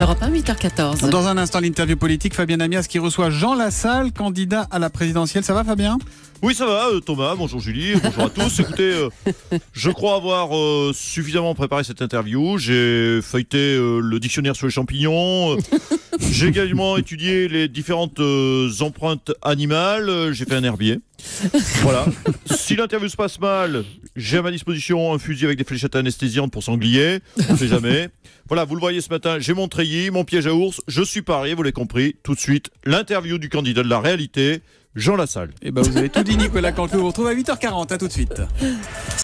Europe 1, 8h14. Dans un instant, l'interview politique, Fabien Amias qui reçoit Jean Lassalle, candidat à la présidentielle. Ça va, Fabien ? Oui, ça va, Thomas. Bonjour Julie, bonjour à tous. Écoutez, je crois avoir suffisamment préparé cette interview. J'ai feuilleté le dictionnaire sur les champignons. J'ai également étudié les différentes empreintes animales. J'ai fait un herbier. Voilà. Si l'interview se passe mal, j'ai à ma disposition un fusil avec des fléchettes anesthésiantes pour sanglier. On ne sait jamais. Voilà, vous le voyez ce matin, j'ai mon treillis, mon piège à ours. Je suis paré, vous l'avez compris. Tout de suite, l'interview du candidat de la réalité, Jean Lassalle. Eh ben, vous avez tout dit, Nicolas Canteloup. On vous retrouve à 8h40. À tout de suite.